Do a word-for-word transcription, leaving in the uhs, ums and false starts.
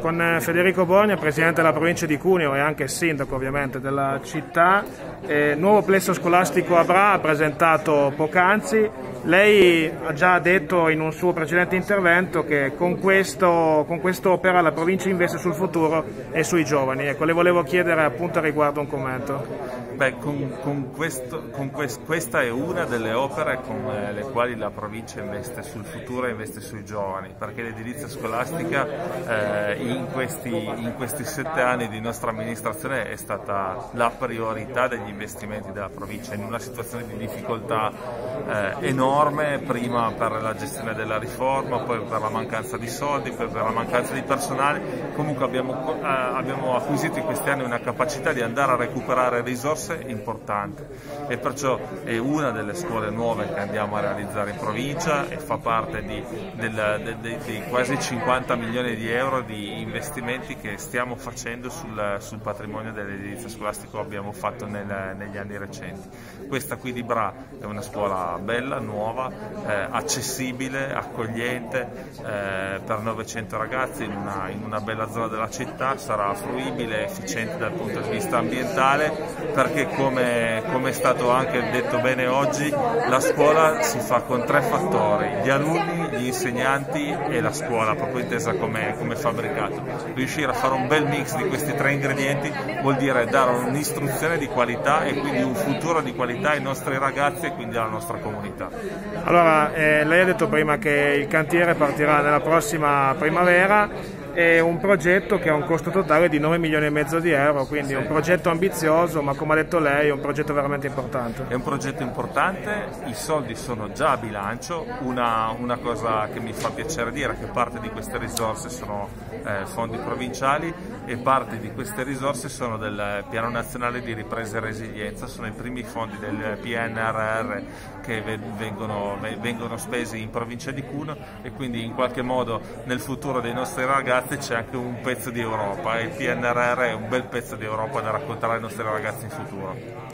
con Federico Borgna, presidente della provincia di Cuneo e anche sindaco ovviamente della città. Eh, nuovo plesso scolastico a Bra, ha presentato poc'anzi. Lei ha già detto in un suo precedente intervento che con questo, con questo opera la provincia investe sul futuro e sui giovani. Ecco, le volevo chiedere appunto a riguardo un commento. Beh, con, con questo, con quest, questa è una delle opere con eh, le quali la provincia investe sul futuro e investe sui giovani, perché l'edilizia scolastica eh, in, questi, in questi sette anni di nostra amministrazione è stata la priorità degli investimenti della provincia, in una situazione di difficoltà eh, enorme, prima per la gestione della riforma, poi per la mancanza di soldi, poi per la mancanza di personale. Comunque abbiamo, eh, abbiamo acquisito in questi anni una capacità di andare a recuperare risorse importante e perciò è una delle scuole nuove che andiamo a realizzare in provincia e fa parte di, del, de, de, dei quasi cinquanta milioni di euro di investimenti che stiamo facendo sul, sul patrimonio dell'edilizia scolastico che abbiamo fatto nel, negli anni recenti. Questa qui di Bra è una scuola bella, nuova, eh, accessibile, accogliente eh, per novecento ragazzi in una, in una bella zona della città, sarà fruibile, efficiente dal punto di vista ambientale, perché come, come è stato anche detto bene oggi, la scuola si fa con tre fattori: gli alunni, gli insegnanti e la scuola, proprio intesa come, come fabbricato. Riuscire a fare un bel mix di questi tre ingredienti vuol dire dare un'istruzione di qualità e quindi un futuro di qualità ai nostri ragazzi e quindi alla nostra comunità. Allora, eh, lei ha detto prima che il cantiere partirà nella prossima primavera. È un progetto che ha un costo totale di nove milioni e mezzo di euro, quindi sì, un progetto ambizioso, ma come ha detto lei è un progetto veramente importante. È un progetto importante, i soldi sono già a bilancio. Una, una cosa che mi fa piacere dire è che parte di queste risorse sono eh, fondi provinciali e parte di queste risorse sono del Piano Nazionale di Ripresa e Resilienza, sono i primi fondi del P N R R che vengono, vengono spesi in provincia di Cuneo e quindi in qualche modo nel futuro dei nostri ragazzi c'è anche un pezzo di Europa e il P N R R è un bel pezzo di Europa da raccontare ai nostri ragazzi in futuro.